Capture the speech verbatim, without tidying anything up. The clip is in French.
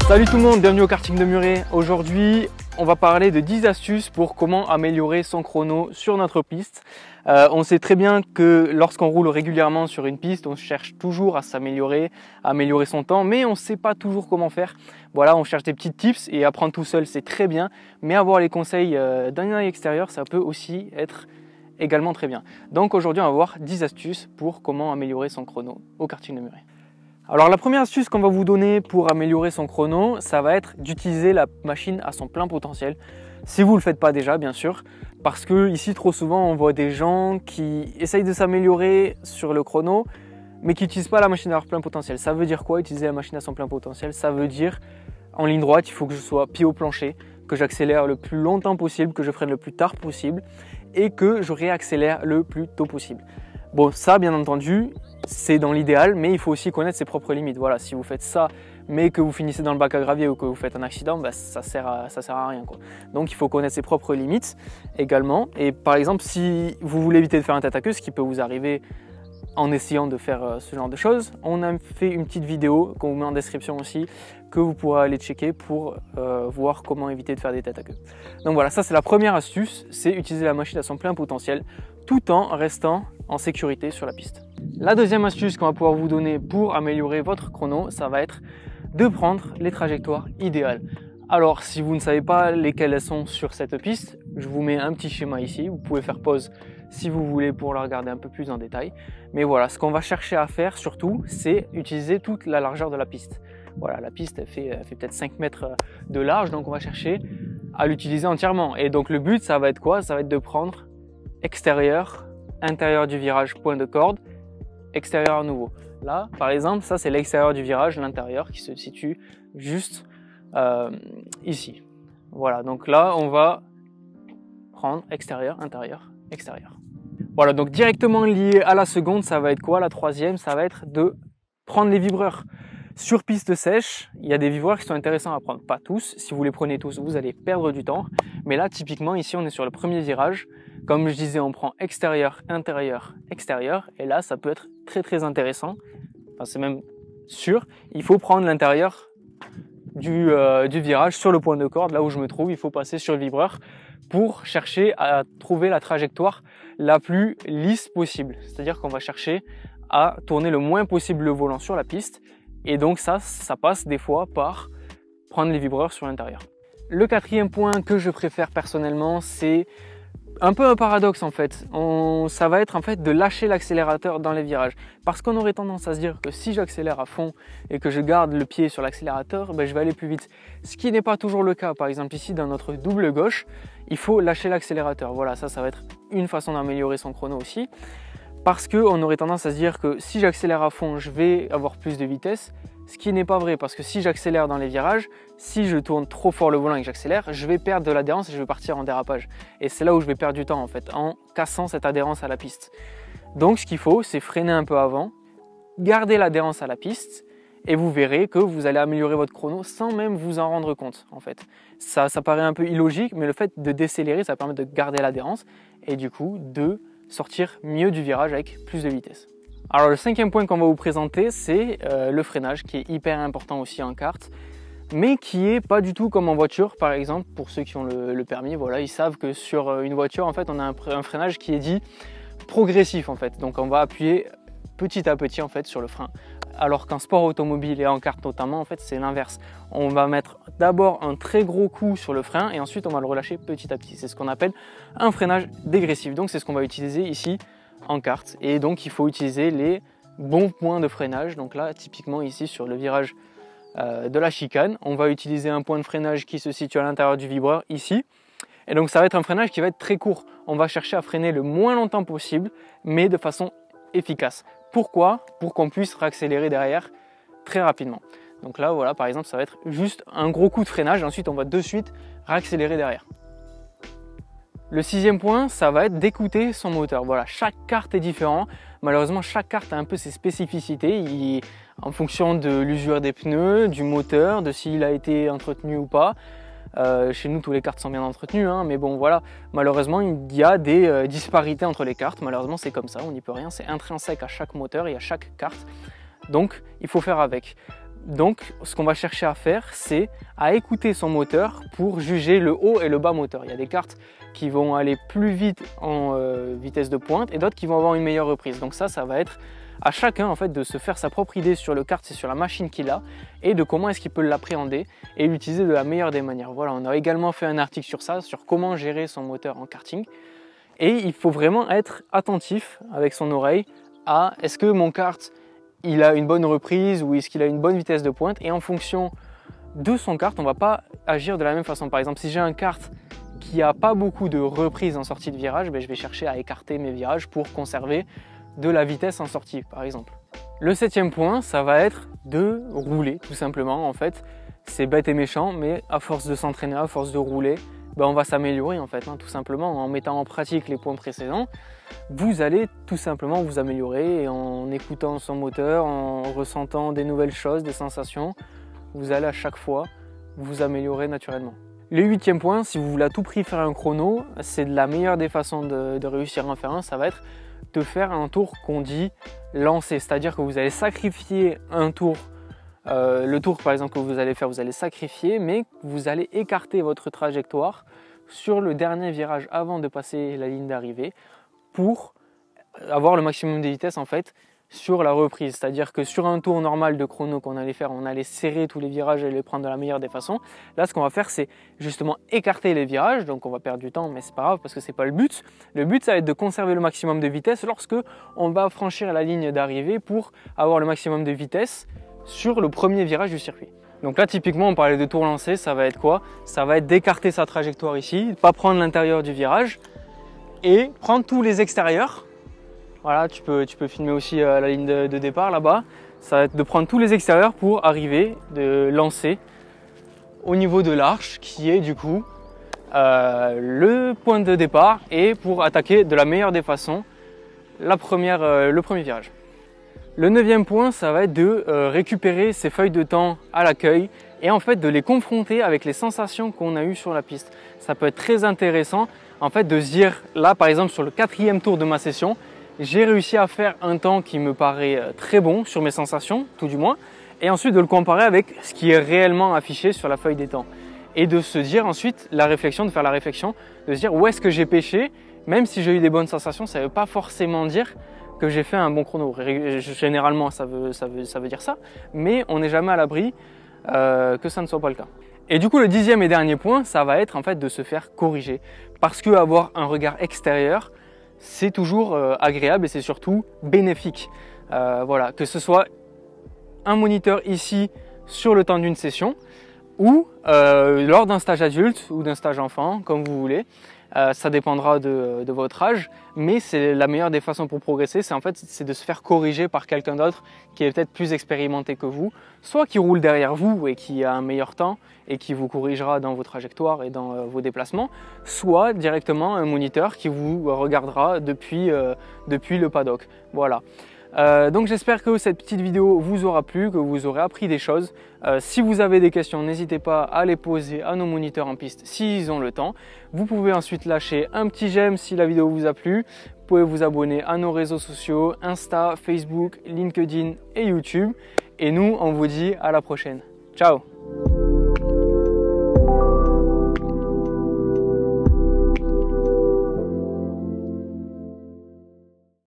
Salut tout le monde, bienvenue au karting de Muret. Aujourd'hui, on va parler de dix astuces pour comment améliorer son chrono sur notre piste. Euh, on sait très bien que lorsqu'on roule régulièrement sur une piste, on cherche toujours à s'améliorer, à améliorer son temps, mais on ne sait pas toujours comment faire. Voilà, on cherche des petits tips et apprendre tout seul, c'est très bien, mais avoir les conseils euh, d'un œil extérieur, ça peut aussi être également très bien. Donc aujourd'hui, on va voir dix astuces pour comment améliorer son chrono au karting de Muret. Alors la première astuce qu'on va vous donner pour améliorer son chrono, ça va être d'utiliser la machine à son plein potentiel. Si vous ne le faites pas déjà, bien sûr, parce que ici trop souvent on voit des gens qui essayent de s'améliorer sur le chrono, mais qui n'utilisent pas la machine à leur plein potentiel. Ça veut dire quoi utiliser la machine à son plein potentiel? Ça veut dire en ligne droite, il faut que je sois pied au plancher, que j'accélère le plus longtemps possible, que je freine le plus tard possible et que je réaccélère le plus tôt possible. Bon, ça bien entendu, c'est dans l'idéal, mais il faut aussi connaître ses propres limites. Voilà, si vous faites ça, mais que vous finissez dans le bac à gravier ou que vous faites un accident, bah, ça sert à, ça sert à rien, quoi. Donc il faut connaître ses propres limites également. Et par exemple, si vous voulez éviter de faire un tête à queue, ce qui peut vous arriver en essayant de faire euh, ce genre de choses, on a fait une petite vidéo qu'on vous met en description aussi, que vous pourrez aller checker pour euh, voir comment éviter de faire des têtes à queue. Donc voilà, ça c'est la première astuce, c'est utiliser la machine à son plein potentiel tout en restant en sécurité sur la piste. La deuxième astuce qu'on va pouvoir vous donner pour améliorer votre chrono, ça va être de prendre les trajectoires idéales. Alors si vous ne savez pas lesquelles elles sont sur cette piste, je vous mets un petit schéma ici, vous pouvez faire pause si vous voulez pour la regarder un peu plus en détail. Mais voilà, ce qu'on va chercher à faire surtout, c'est utiliser toute la largeur de la piste. Voilà, la piste elle fait, elle fait peut-être cinq mètres de large, donc on va chercher à l'utiliser entièrement. Et donc le but, ça va être quoi? Ça va être de prendre extérieur, intérieur du virage, point de corde, extérieur à nouveau. Là, par exemple, ça c'est l'extérieur du virage, l'intérieur qui se situe juste euh, ici. Voilà, donc là on va prendre extérieur, intérieur, extérieur. Voilà, donc directement lié à la seconde, ça va être quoi? La troisième, ça va être de prendre les vibreurs. Sur piste sèche, il y a des vibreurs qui sont intéressants à prendre. Pas tous, si vous les prenez tous, vous allez perdre du temps. Mais là, typiquement, ici, on est sur le premier virage. Comme je disais, on prend extérieur, intérieur, extérieur. Et là, ça peut être très, très intéressant. Enfin, c'est même sûr. Il faut prendre l'intérieur du, euh, du virage sur le point de corde. Là où je me trouve, il faut passer sur le vibreur pour chercher à trouver la trajectoire la plus lisse possible. C'est-à-dire qu'on va chercher à tourner le moins possible le volant sur la piste. Et donc ça, ça passe des fois par prendre les vibreurs sur l'intérieur. Le quatrième point que je préfère personnellement, c'est un peu un paradoxe en fait. On, ça va être en fait de lâcher l'accélérateur dans les virages. Parce qu'on aurait tendance à se dire que si j'accélère à fond et que je garde le pied sur l'accélérateur, ben je vais aller plus vite. Ce qui n'est pas toujours le cas. Par exemple ici dans notre double gauche, il faut lâcher l'accélérateur. Voilà, ça, ça va être une façon d'améliorer son chrono aussi. Parce qu'on aurait tendance à se dire que si j'accélère à fond, je vais avoir plus de vitesse, ce qui n'est pas vrai parce que si j'accélère dans les virages, si je tourne trop fort le volant et que j'accélère, je vais perdre de l'adhérence et je vais partir en dérapage. Et c'est là où je vais perdre du temps en fait, en cassant cette adhérence à la piste. Donc ce qu'il faut, c'est freiner un peu avant, garder l'adhérence à la piste et vous verrez que vous allez améliorer votre chrono sans même vous en rendre compte en fait. Ça, ça paraît un peu illogique, mais le fait de décélérer, ça permet de garder l'adhérence et du coup de sortir mieux du virage avec plus de vitesse. Alors le cinquième point qu'on va vous présenter, c'est euh, le freinage qui est hyper important aussi en kart, mais qui est pas du tout comme en voiture. Par exemple, pour ceux qui ont le, le permis, voilà, ils savent que sur une voiture, en fait, on a un, un freinage qui est dit progressif en fait. Donc on va appuyer petit à petit en fait sur le frein. Alors qu'en sport automobile et en kart notamment, en fait, c'est l'inverse. On va mettre d'abord un très gros coup sur le frein et ensuite on va le relâcher petit à petit. C'est ce qu'on appelle un freinage dégressif. Donc c'est ce qu'on va utiliser ici en kart. Et donc il faut utiliser les bons points de freinage. Donc là, typiquement ici sur le virage euh, de la chicane, on va utiliser un point de freinage qui se situe à l'intérieur du vibreur ici. Et donc ça va être un freinage qui va être très court. On va chercher à freiner le moins longtemps possible, mais de façon efficace. Pourquoi? Pour qu'on puisse réaccélérer derrière très rapidement. Donc là, voilà, par exemple, ça va être juste un gros coup de freinage et ensuite on va de suite réaccélérer derrière. Le sixième point, ça va être d'écouter son moteur. Voilà, chaque carte est différent. Malheureusement, chaque carte a un peu ses spécificités. Il, en fonction de l'usure des pneus, du moteur, de s'il a été entretenu ou pas. Euh, chez nous, tous les cartes sont bien entretenues, hein, mais bon, voilà. Malheureusement, il y a des euh, disparités entre les cartes. Malheureusement, c'est comme ça, on n'y peut rien. C'est intrinsèque à chaque moteur et à chaque carte. Donc, il faut faire avec. Donc ce qu'on va chercher à faire, c'est à écouter son moteur pour juger le haut et le bas moteur. Il y a des karts qui vont aller plus vite en euh, vitesse de pointe et d'autres qui vont avoir une meilleure reprise. Donc ça, ça va être à chacun en fait de se faire sa propre idée sur le kart et sur la machine qu'il a et de comment est-ce qu'il peut l'appréhender et l'utiliser de la meilleure des manières. Voilà, on a également fait un article sur ça, sur comment gérer son moteur en karting. Et il faut vraiment être attentif avec son oreille à est-ce que mon kart il a une bonne reprise ou est-ce qu'il a une bonne vitesse de pointe, et en fonction de son kart, on ne va pas agir de la même façon. Par exemple, si j'ai un kart qui n'a pas beaucoup de reprise en sortie de virage, ben je vais chercher à écarter mes virages pour conserver de la vitesse en sortie, par exemple. Le septième point, ça va être de rouler, tout simplement. En fait, c'est bête et méchant, mais à force de s'entraîner, à force de rouler, ben on va s'améliorer en fait, hein, tout simplement en mettant en pratique les points précédents. Vous allez tout simplement vous améliorer et en écoutant son moteur, en ressentant des nouvelles choses, des sensations, vous allez à chaque fois vous améliorer naturellement. Le huitième point, si vous voulez à tout prix faire un chrono, c'est de la meilleure des façons de, de réussir à en faire un, ça va être de faire un tour qu'on dit lancer, c'est-à-dire que vous allez sacrifier un tour. Euh, le tour par exemple que vous allez faire, vous allez sacrifier, mais vous allez écarter votre trajectoire sur le dernier virage avant de passer la ligne d'arrivée pour avoir le maximum de vitesse en fait sur la reprise. C'est-à-dire que sur un tour normal de chrono qu'on allait faire, on allait serrer tous les virages et les prendre de la meilleure des façons. Là, ce qu'on va faire, c'est justement écarter les virages, donc on va perdre du temps, mais c'est pas grave parce que c'est pas le but. Le but, ça va être de conserver le maximum de vitesse lorsque on va franchir la ligne d'arrivée pour avoir le maximum de vitesse sur le premier virage du circuit. Donc là typiquement on parlait de tour lancé, ça va être quoi? Ça va être d'écarter sa trajectoire ici, de ne pas prendre l'intérieur du virage et prendre tous les extérieurs. Voilà, tu peux, tu peux filmer aussi euh, la ligne de, de départ là-bas. Ça va être de prendre tous les extérieurs pour arriver, de lancer au niveau de l'arche qui est du coup euh, le point de départ et pour attaquer de la meilleure des façons la première, euh, le premier virage. Le neuvième point, ça va être de euh, récupérer ses feuilles de temps à l'accueil et en fait de les confronter avec les sensations qu'on a eues sur la piste. Ça peut être très intéressant en fait de se dire, là par exemple sur le quatrième tour de ma session, j'ai réussi à faire un temps qui me paraît très bon sur mes sensations, tout du moins, et ensuite de le comparer avec ce qui est réellement affiché sur la feuille des temps. Et de se dire ensuite la réflexion, de faire la réflexion, de se dire où est-ce que j'ai pêché, même si j'ai eu des bonnes sensations, ça ne veut pas forcément dire que j'ai fait un bon chrono. Généralement, ça veut, ça veut, ça veut dire ça, mais on n'est jamais à l'abri euh, que ça ne soit pas le cas. Et du coup, le dixième et dernier point, ça va être en fait de se faire corriger. Parce que avoir un regard extérieur, c'est toujours euh, agréable et c'est surtout bénéfique. Euh, voilà, que ce soit un moniteur ici sur le temps d'une session ou euh, lors d'un stage adulte ou d'un stage enfant, comme vous voulez. Euh, ça dépendra de, de votre âge, mais c'est la meilleure des façons pour progresser, c'est en fait c'est de se faire corriger par quelqu'un d'autre qui est peut-être plus expérimenté que vous, soit qui roule derrière vous et qui a un meilleur temps et qui vous corrigera dans vos trajectoires et dans euh, vos déplacements, soit directement un moniteur qui vous regardera depuis, euh, depuis le paddock. Voilà. Euh, donc j'espère que cette petite vidéo vous aura plu, que vous aurez appris des choses. Euh, si vous avez des questions, n'hésitez pas à les poser à nos moniteurs en piste s'ils ont le temps. Vous pouvez ensuite lâcher un petit j'aime si la vidéo vous a plu. Vous pouvez vous abonner à nos réseaux sociaux, Insta, Facebook, LinkedIn et YouTube. Et nous, on vous dit à la prochaine. Ciao!